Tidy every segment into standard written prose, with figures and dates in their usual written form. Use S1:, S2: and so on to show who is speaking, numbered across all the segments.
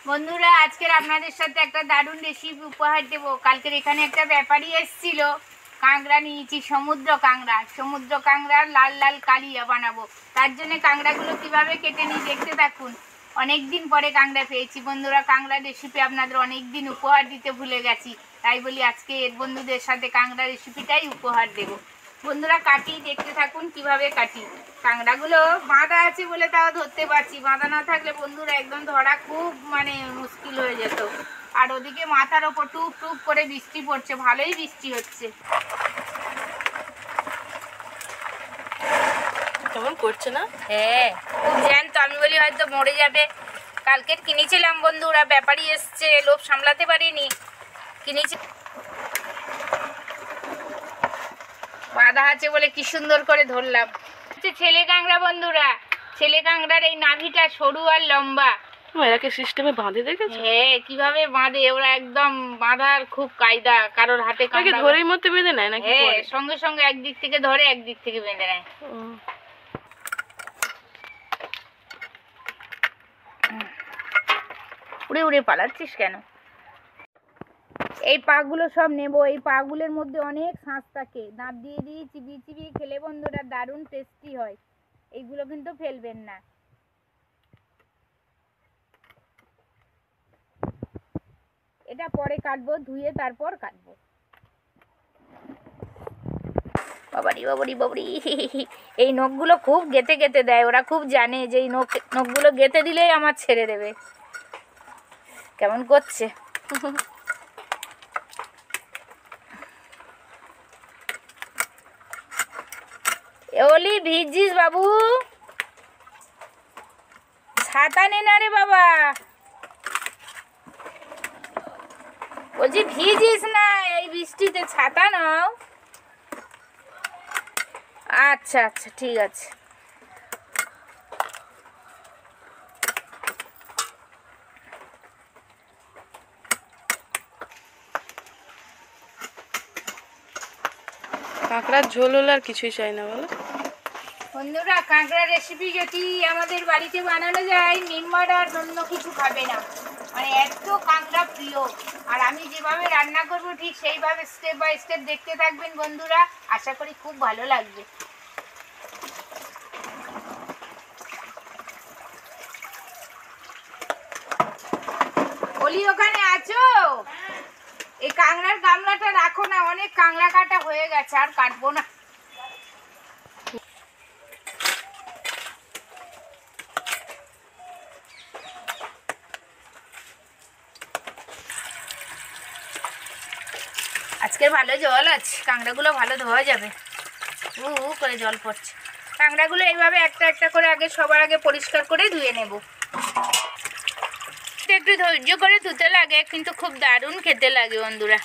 S1: বন্ধুরা আজকের আপনাদের সাথে একটা দারুণ রেসিপি উপহার দেব। কালকের এখানে একটা ব্যাপারী এসেছিল, কাঁকড়া নিয়েছি, সমুদ্র কাঁকড়ার লাল লাল কালিয়া বানাবো। তার জন্য কাঁকড়াগুলো কিভাবে কেটে নিই দেখতে থাকুন। অনেক দিন পরে কাঁকড়া পেয়েছি বন্ধুরা, কাঁকড়া রেসিপি আপনাদের অনেক দিন উপহার দিতে ভুলে গেছি, তাই বলি আজকে এর বন্ধুদের সাথে কাঁকড়া রেসিপিটাই উপহার দেব। বন্ধুরা কাটি, দেখতে থাকুন কিভাবে কাটি। কাঁকড়াগুলো বাঁধা আছে বলে তাও ধরতে পারছি, বাঁধা না থাকলে বন্ধুরা একদম ধরা খুব মুশকিল হয়ে যেত। আর ওদিকে মাথার ওপর টুপ টুপ করে বৃষ্টি পড়ছে, ভালোই বৃষ্টি হচ্ছে।
S2: কেমন করছে না?
S1: হ্যাঁ খুব জ্যান্ত, আমি বলি হয়তো মরে যাবে। কালকের কিনেছিলাম বন্ধুরা, ব্যাপারী এসছে, লোভ সামলাতে পারিনি, কিনেছি। বাঁধা আছে বলে কি সুন্দর করে ধরলাম। ছেলে কাঁকড়া বন্ধুরা, ছেলে কাঁকড়ার এই নাভিটা সরু আর লম্বা।
S2: এরাকে সিস্টেমে বাঁধে দেখেছো?
S1: হ্যাঁ কিভাবে বাঁধে ওরা, একদম বাঁধার খুব কায়দা। কারোর হাতে কাঁকড়া
S2: ধরেই মধ্যে বেঁধে নেয় নাকি?
S1: হ্যাঁ সঙ্গে সঙ্গে একদিক থেকে ধরে একদিক থেকে বেঁধে নেয়। উড়ে উড়ে পালাচ্ছিস কেন? এই পাগুলো সব নেব। এই পাগুলোর মধ্যে অনেক শাঁস থাকে, দাঁত দিয়ে দিয়ে চিবিয়ে চিবিয়ে খেলে বন্ধুরা দারুণ টেস্টি হয়। এইগুলো কিন্তু ফেলবেন না। এটা পরে কাটবো, ধুয়ে তারপর কাটবো। বাবারি বাবারি বাবারি, এই নখগুলো খুব গেঁথে গেঁথে দেয়, ওরা খুব জানে যে এই নখগুলো গেঁথে দিলেই আমার ছেড়ে দেবে। কেমন করছে ওলি, ভিজিস বাবু, ছাতা নে না রে বাবা, বলছি ভিজিস না এই বৃষ্টিতে, ছাতা নাও। আচ্ছা আচ্ছা ঠিক আছে।
S2: কাঁকড়ার ঝোল হলে আর কিছুই চাই না বলো
S1: বন্ধুরা। কাঁকড়া রেসিপি যদি আমাদের বাড়িতে বানানো যায়, মেম্বার আর অন্য কিছু খাবে না, এত কাঁকড়া প্রিয়। আর আমি যেভাবে রান্না করব ঠিক সেইভাবে স্টেপ বাই স্টেপ দেখতে থাকবেন বন্ধুরা, আশা করি খুব ভালো লাগবে। বলি ওখানে আছো? এই কাঁকড়ার গামলাটা রাখো না, অনেক কাঁকড়া কাটা হয়ে গেছে, আর কাটবো না। আজকের ভালো জল আছে, কাঁকড়াগুলো ভালো ধোয়া যাবে, উ করে জল পড়ছে। কাঁকড়াগুলো এইভাবে একটা একটা করে আগে সবার আগে পরিষ্কার করে ধুয়ে নেব। একটু ধৈর্য করে ধুতে লাগে, কিন্তু খুব দারুণ খেতে লাগে বন্ধুরা।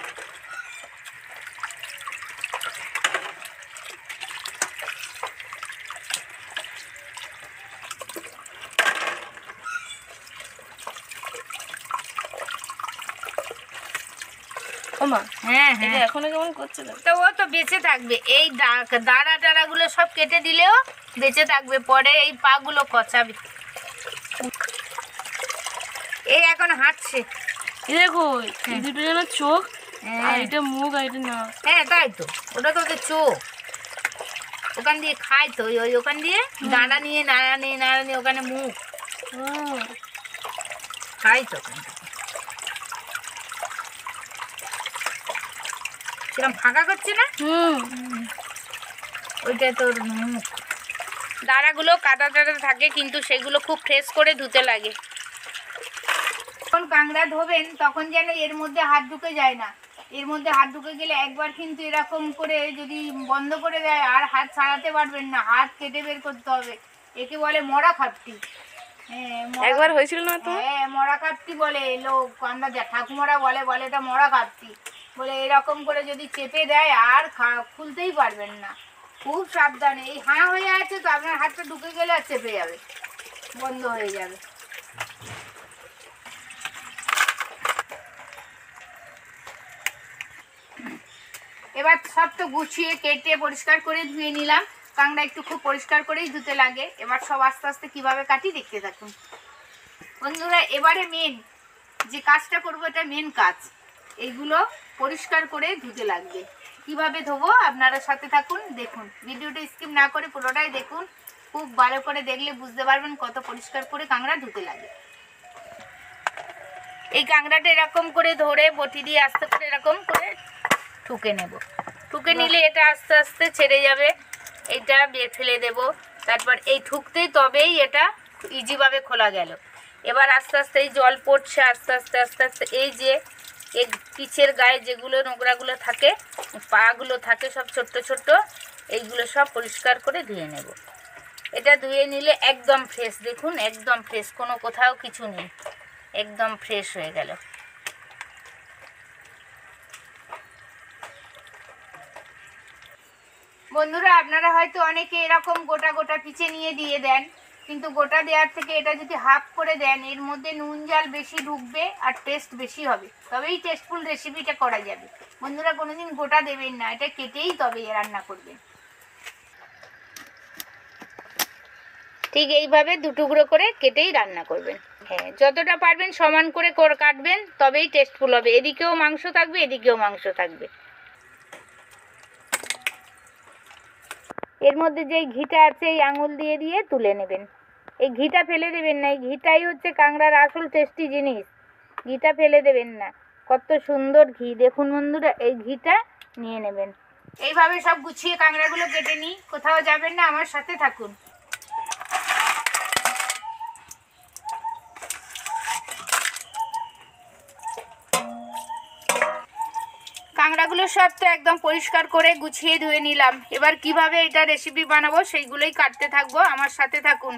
S1: হ্যাঁ হ্যাঁ,
S2: এখনো কেমন করছে না?
S1: তো ও তো বেঁচে থাকবে, এই দাঁড়া টাড়াগুলো সব কেটে দিলেও বেঁচে থাকবে, পরে এই পাগুলো কচাবে। এই এখন হাঁটছে,
S2: দেখো এই দুটো যেন চোখ, আর এটা মুখ, আর এটা না।
S1: হ্যাঁ তাই তো, ওটা তো ওদের চোখ। ওখান দিয়ে খায় তো, ওই ওখান দিয়ে ডাঁড়া নিয়ে নাড়া নিয়ে ওখানে মুখ খাই তো। সেরকম ফাঁকা করছে না? ওইটা তোর মুখ। দাঁড়াগুলো কাটা টাটা থাকে, কিন্তু সেগুলো খুব ফ্রেশ করে ধুতে লাগে। যখন কাঁকড়া ধোবেন তখন যেন এর মধ্যে হাত ঢুকে যায় না। এর মধ্যে হাত ঢুকে গেলে একবার কিন্তু এরকম করে যদি বন্ধ করে দেয় আর হাত ছাড়াতে পারবেন না, হাত কেটে বের করতে হবে। একে বলে মরা খাপটি।
S2: একবার হয়েছিল না তো?
S1: হ্যাঁ মরা খাপটি বলে লোক, আমরা ঠাকুমারা বলে এটা মরা খাপটি বলে। এরকম করে যদি চেপে দেয় আর খুলতেই পারবেন না, খুব সাবধানে। এই হাঁ হয়ে আছে তো, আপনার হাতটা ঢুকে গেলে আর চেপে যাবে, বন্ধ হয়ে যাবে। এবার সব তো গুছিয়ে কেটে পরিষ্কার করে ধুয়ে নিলাম। কাঁকড়া একটু খুব পরিষ্কার করেই ধুতে লাগে। এবার সব আস্তে আস্তে কিভাবে কাটি দেখতে থাকুন। বন্ধুরা এবারে মেন যে কাজটা করবো, এটা মেন কাজ। এইগুলো পরিষ্কার করে ধুতে লাগবে। কিভাবে ধোবো আপনারা সাথে থাকুন, দেখুন ভিডিওটা স্কিপ না করে পুরোটাই দেখুন। খুব ভালো করে দেখলে বুঝতে পারবেন কত পরিষ্কার করে কাঁকড়া ধুতে লাগে। এই কাঁকড়াটা এরকম করে ধরে বটি দিয়ে আস্তে করে এরকম করে ঠুকে নেব। ঠুকে নিলে এটা আস্তে আস্তে ছেড়ে যাবে। এটা ফেলে দেব। তারপর এই ঠুকতেই তবেই এটা ইজিভাবে খোলা গেল। এবার আস্তে আস্তে এই জল পড়ছে, আস্তে আস্তে আস্তে আস্তে এই যে এই পিছের গায়ে যেগুলো নোংরাগুলো থাকে, পাগুলো থাকে সব ছোট্ট ছোট্ট, এইগুলো সব পরিষ্কার করে ধুয়ে নেব। এটা ধুয়ে নিলে একদম ফ্রেশ, দেখুন একদম ফ্রেশ, কোনো কোথাও কিছু নেই, একদম ফ্রেশ হয়ে গেল। বন্ধুরা আপনারা হয়তো অনেকে এরকম গোটা গোটা পিচে নিয়ে দিয়ে দেন, কিন্তু গোটা দেওয়ার থেকে এটা যদি হাফ করে দেন, এর মধ্যে নুন জাল বেশি ঢুকবে আর টেস্ট বেশি হবে, তবেই টেস্টফুল রেসিপিটা করা যাবে। বন্ধুরা কোনোদিন গোটা দেবেন না, এটা কেটেই তবে রান্না করবেন। ঠিক এইভাবে দুটুকরো করে কেটেই রান্না করবেন। হ্যাঁ, যতটা পারবেন সমান করে কাটবেন, তবেই টেস্টফুল হবে। এদিকেও মাংস থাকবে, এদিকেও মাংস থাকবে। এর মধ্যে যেই ঘিটা আছে এই আঙুল দিয়ে দিয়ে তুলে নেবেন। এই ঘিটা ফেলে দেবেন না, এই ঘিটাই হচ্ছে কাঁকড়ার আসল টেস্টি জিনিস। ঘিটা ফেলে দেবেন না। কত সুন্দর ঘি দেখুন বন্ধুরা, এই ঘিটা নিয়ে নেবেন। এইভাবে সব গুছিয়ে কাঁকড়াগুলো কেটে নিই, কোথাও যাবেন না, আমার সাথে থাকুন। কাঁকড়াগুলো সব তো একদম পরিষ্কার করে গুছিয়ে ধুয়ে নিলাম। এবার কিভাবে এটা রেসিপি বানাবো সেইগুলোই কাটতে থাকবো, আমার সাথে থাকুন।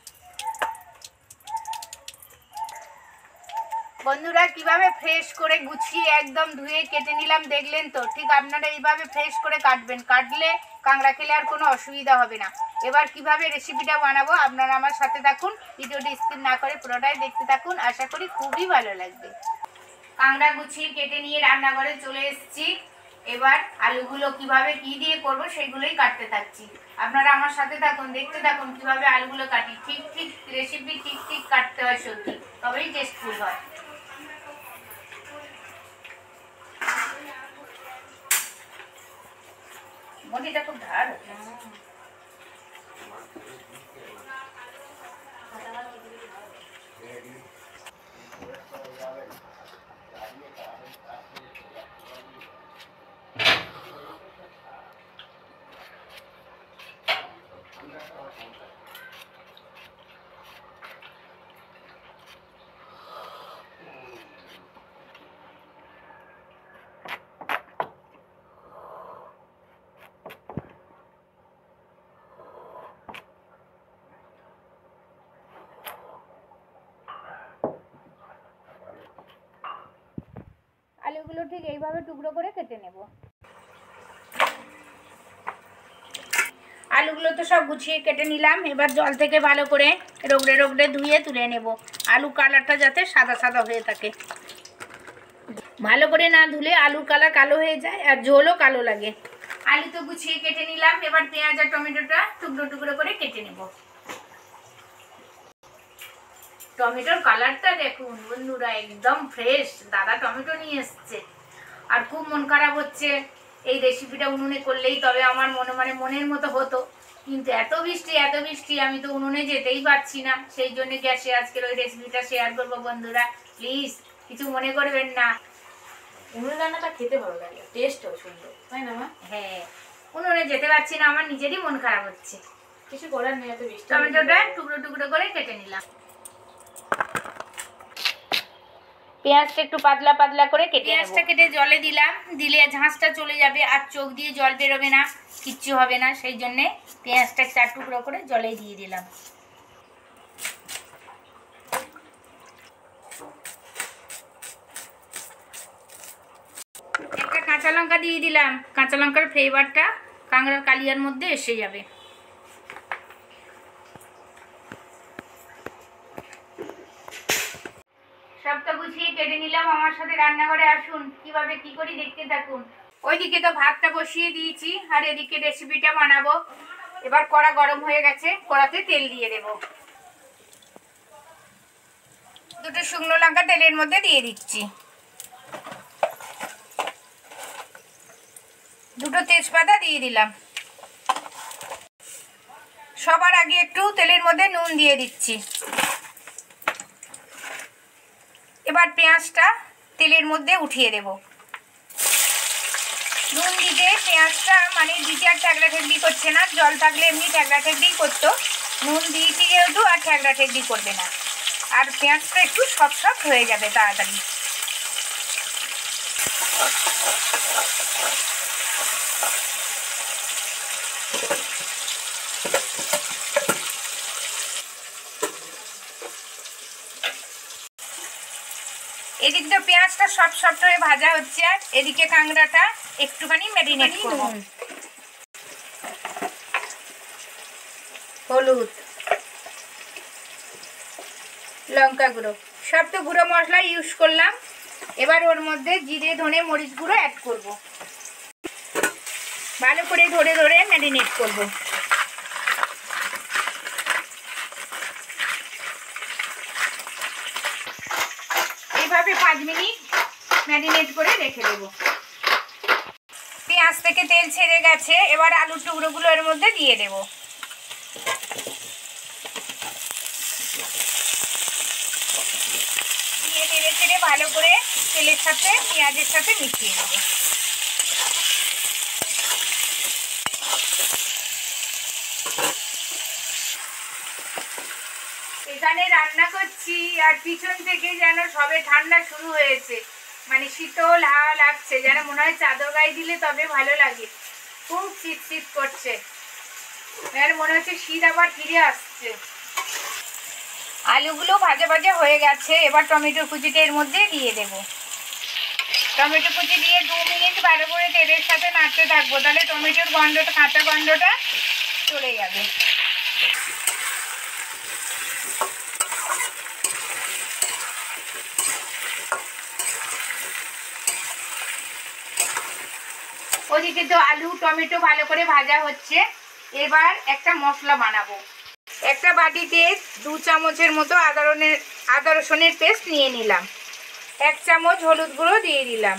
S1: বন্ধুরা কিভাবে ফ্রেশ করে গুছিয়ে একদম ধুয়ে কেটে নিলাম দেখলেন তো। ঠিক আপনারা এইভাবে ফ্রেশ করে কাটবেন, কাটলে কাঁকড়া খেলে আর কোনো অসুবিধা হবে না। এবার কিভাবে রেসিপিটা বানাবো আপনারা আমার সাথে থাকুন, ভিডিওটি স্কিপ না করে পুরোটাই দেখতে থাকুন, আশা করি খুবই ভালো লাগবে। কাঁকড়া গুছিয়ে কেটে নিয়ে রান্নাঘরে চলে এসেছি। এবার আলুগুলো কিভাবে কি দিয়ে করব সেগুলোই কাটতে থাকছি, আপনারা আমার সাথে থাকুন, দেখতে থাকুন কিভাবে আলুগুলো কাটি। ঠিক ঠিক রেসিপি ঠিক ঠিক কাটতে হয় সত্যি, তবেই টেস্টফুল হয়। বটিটা খুব ধার হচ্ছে। আলুগুলো ঠিক এইভাবে টুকরো করে কেটে নেব। আলুগুলো তো সব গুছিয়ে কেটে নিলাম। এবার জল থেকে ভালো করে রগড়ে রগড়ে ধুয়ে তুলে নেব। আলু কালারটা যাতে সাদা সাদা হয়ে থাকে, ভালো করে না ধুলে আলুর কালার কালো হয়ে যায় আর ঝোলও কালো লাগে। আলু তো গুছিয়ে কেটে নিলাম। এবার পেঁয়াজ আর টমেটোটা টুকরো টুকরো করে কেটে নেব। টমেটোর কালারটা দেখুন বন্ধুরা, একদম ফ্রেশ। দাদা টমেটো নিয়ে এসছে। আর খুব মন খারাপ হচ্ছে, এই রেসিপিটা উনুনে করলেই তবে আমার মনের মতো হতো, কিন্তু এত বৃষ্টি আমি তো উনুনে যেতেই পারছি না। সেই জন্য গ্যাসে আজকের ওই রেসিপিটা শেয়ার করবো। বন্ধুরা প্লিজ কিছু মনে করবেন না।
S2: উনুনে রান্নাটা খেতে ভালো লাগে, টেস্টও সুন্দর, তাই না মা?
S1: হ্যাঁ, উনুনে যেতে পারছি না, আমার নিজেরই মন খারাপ হচ্ছে।
S2: কিছু করার নেই, এত বৃষ্টি।
S1: টমেটোটা টুকরো টুকরো করে কেটে নিলাম। পেঁয়াজটা একটু পাতলা পাতলা করে কেটে পেঁয়াজটা কেটে জলে দিলাম, দিলে ঝাঁসটা চলে যাবে আর চোখ দিয়ে জল বেরোবে না, কিচ্ছু হবে না। সেই জন্যে পেঁয়াজটা 4 টুকরো করে জলে দিয়ে দিলাম। একটা কাঁচা লঙ্কা দিয়ে দিলাম, কাঁচা লঙ্কার ফ্লেভারটা কাঁকড়ার কালিয়ার মধ্যে এসে যাবে। সবটা গুছিয়ে কেটে নিলাম, আমার সাথে রান্নাঘরে আসুন, কিভাবে কি করি দেখতে থাকুন। ওইদিকে তো ভাতটা বসিয়ে দিয়েছি আর এদিকে রেসিপিটা বানাবো। এবার কড়া গরম হয়ে গেছে, কড়াতে তেল দিয়ে দেব। দুটো শুকনো লঙ্কা তেলের মধ্যে দিয়ে দিচ্ছি, দুটো তেজপাতা দিয়ে দিলাম। সবার আগে একটু তেলের মধ্যে নুন দিয়ে দিচ্ছি। এবার পেঁয়াজটা তেলের মধ্যে উঠিয়ে দেব। নুন দিতে পেঁয়াজটা মানে দিতে আর ঠ্যাকড়া ঠেকড়ি করছে না, জল থাকলে এমনি ঠ্যাকড়া ঠেকড়ি করতো, নুন দিয়েছি যেহেতু আর ঠ্যাকড়া ঠেকড়ি করবে না, আর পেঁয়াজটা একটু সফট হয়ে যাবে তাড়াতাড়ি। এদিকে তো পেঁয়াজটা সফট হয়ে ভাজা হচ্ছে, আর এদিকে কাঁকড়াটা একটুখানি ম্যারিনেট করব। হলুদ, লঙ্কা গুঁড়ো, সব তো গুঁড়ো মশলা ইউজ করলাম। এবার ওর মধ্যে জিরে ধনে মরিচ গুঁড়ো অ্যাড করব, ভালো করে ধরে ধরে ম্যারিনেট করব। এইভাবে 5 মিনিট ম্যারিনেট করে রেখে দেব। পেঁয়াজ থেকে তেল ছেড়ে গেছে, এবার আলুর টুকরোগুলো এর মধ্যে দিয়ে দেব। দিয়ে নেড়ে চেড়ে ভালো করে তেলের সাথে পেঁয়াজের সাথে মিশিয়ে দেব। এখানে রান্না করছি আর পিছন থেকে যেন সবে ঠান্ডা শুরু হয়েছে, মানে শীতল হাওয়া লাগছে, যেন মনে হয় চাদর গায়ে দিলে তবে ভালো লাগে। খুব শীত শীত করছে, মনে হচ্ছে শীত আবার ফিরে আসছে। আলুগুলো ভাজা ভাজা হয়ে গেছে, এবার টমেটো কুচিটা এর মধ্যে দিয়ে দেব। টমেটো কুচি দিয়ে 2 মিনিট ভালো করে তেলের সাথে নাড়তে থাকবো, তাহলে টমেটোর গন্ধটা কাঁচা গন্ধটা চলে যাবে। ওদিকে তো আলু টমেটো ভালো করে ভাজা হচ্ছে, এবার একটা মশলা বানাবো। একটা বাটিতে 2 চামচের মতো আদা রসুনের পেস্ট নিয়ে নিলাম। 1 চামচ হলুদ গুঁড়ো দিয়ে দিলাম,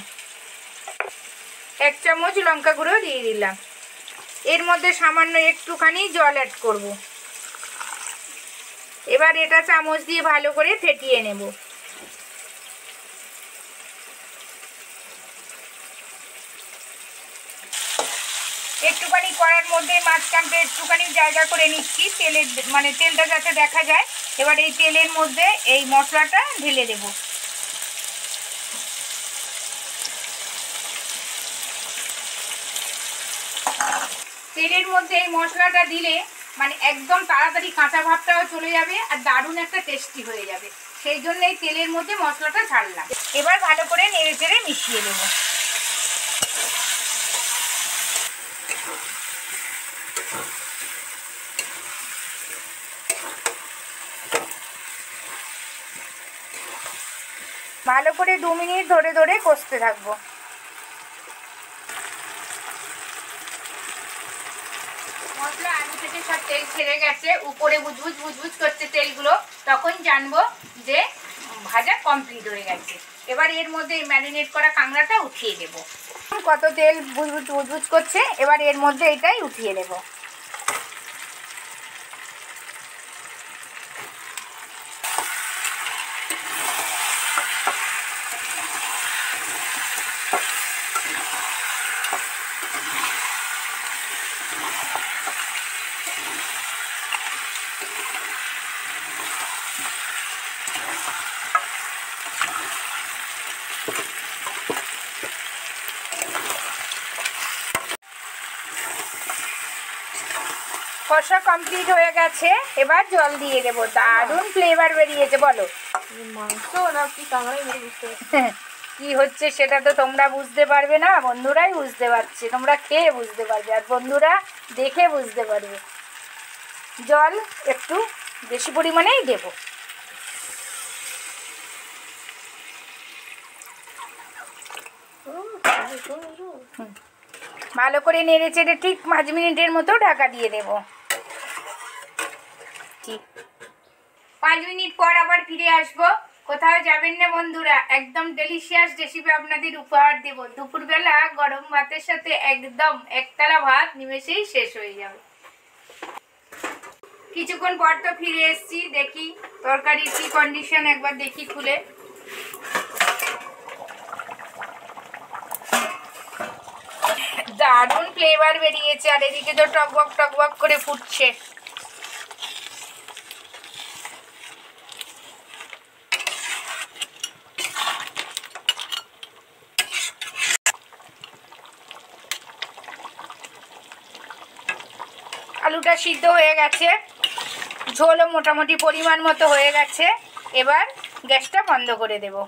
S1: 1 চামচ লঙ্কা গুঁড়ো দিয়ে দিলাম। এর মধ্যে সামান্য একটুখানি জল অ্যাড করব। এবার এটা চামচ দিয়ে ভালো করে ফেটিয়ে নেব। একটুখানি কড়ার মধ্যে মাঝখানটা একটুখানি জায়গা করে নিচ্ছি, তেলের মানে তেলটা যাতে দেখা যায়। এবার এই তেলের মধ্যে এই মশলাটা ঢেলে দেব। তেলের মধ্যে এই মশলাটা দিলে মানে একদম তাড়াতাড়ি কাঁচা ভাবটাও চলে যাবে আর দারুণ একটা টেস্টি হয়ে যাবে, সেই জন্য এই তেলের মধ্যে মশলাটা ছাড়লাম। এবার ভালো করে নেড়ে চেড়ে মিশিয়ে দেবো। ভালো করে 2 মিনিট ধরে ধরে কষতে থাকবো। মশলা আলু থেকে সব তেল ছেড়ে গেছে, উপরে বুজবুজ বুজবুজ করছে তেলগুলো, তখন জানবো যে ভাজা কমপ্লিট হয়ে গেছে। এবার এর মধ্যে ম্যারিনেট করা কাঁকড়াটা উঠিয়ে দেব। কত তেল বুজবুজ বুজবুজ করছে, এবার এর মধ্যে এটাই উঠিয়ে দেব। কষা কমপ্লিট হয়ে গেছে, এবার জল দিয়ে দেবো। দারুণ ফ্লেভার বেরিয়েছে। বলো
S2: মাংস না কি কাঁকড়াই বুঝতে পারছি।
S1: কি হচ্ছে সেটা তো তোমরা বুঝতে পারবে না, বন্ধুরাই বুঝতে পারছে। তোমরা খেয়ে বুঝতে পারবে আর বন্ধুরা দেখে বুঝতে পারবে। জল একটু বেশি পরিমাণেই দেব। ভালো করে নেড়ে চেড়ে ঠিক 5 মিনিটের মতো ঢাকা দিয়ে দেব। 5 মিনিট পর আবার ফিরে আসবো। কোথাও যাবেন না বন্ধুরা, একদম ডেলিশিয়াস রেসিপি আপনাদের উপহার দেব। দুপুরবেলা গরম ভাতের সাথে একদম একতলা ভাত নিমেষেই শেষ হয়ে যাবে। কিছুক্ষণ পর তো ফিরে এসেছি, দেখি তরকারির কি কন্ডিশন একবার দেখি খুলে। দারুণ ফ্লেভার বেরিয়েছে, আর এদিকে তো টকবক টকবক করে ফুটছে। আলুটা সিদ্ধ হয়ে গেছে, ঝোলও মোটামুটি পরিমাণ মতো হয়ে গেছে। এবার গ্যাসটা বন্ধ করে দেব।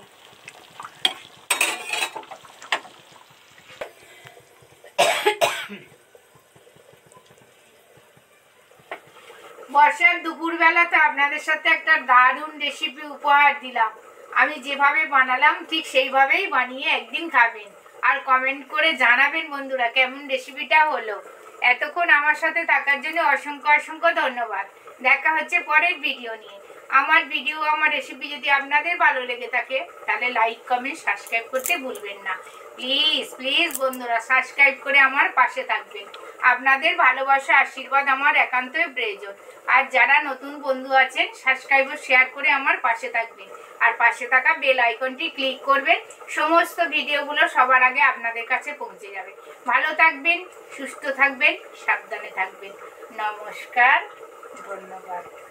S1: বর্ষার দুপুরবেলা তো আপনাদের সাথে একটা দারুণ রেসিপি উপহার দিলাম। আমি যেভাবে বানালাম ঠিক সেইভাবেই বানিয়ে একদিন খাবেন, আর কমেন্ট করে জানাবেন বন্ধুরা কেমন রেসিপিটা হলো। এতক্ষণ আমার সাথে থাকার জন্য অসংখ্য অসংখ্য ধন্যবাদ। দেখা হচ্ছে পরের ভিডিও নিয়ে। আমার ভিডিও, আমার রেসিপি যদি আপনাদের ভালো লেগে থাকে তাহলে লাইক কমেন্ট সাবস্ক্রাইব করতে ভুলবেন না। প্লিজ প্লিজ বন্ধুরা সাবস্ক্রাইব করে আমার পাশে থাকবেন। আপনাদের ভালোবাসা আশীর্বাদ আমার একান্তই প্রয়োজন। আর যারা নতুন বন্ধু আছেন সাবস্ক্রাইব ও শেয়ার করে আমার পাশে থাকবেন, আর পাশে থাকা বেল আইকনটি ক্লিক করবেন। সমস্ত ভিডিওগুলো সবার আগে আপনাদের কাছে পৌঁছে যাবে। ভালো থাকবেন, সুস্থ থাকবেন, সাবধানে থাকবেন। নমস্কার, ধন্যবাদ।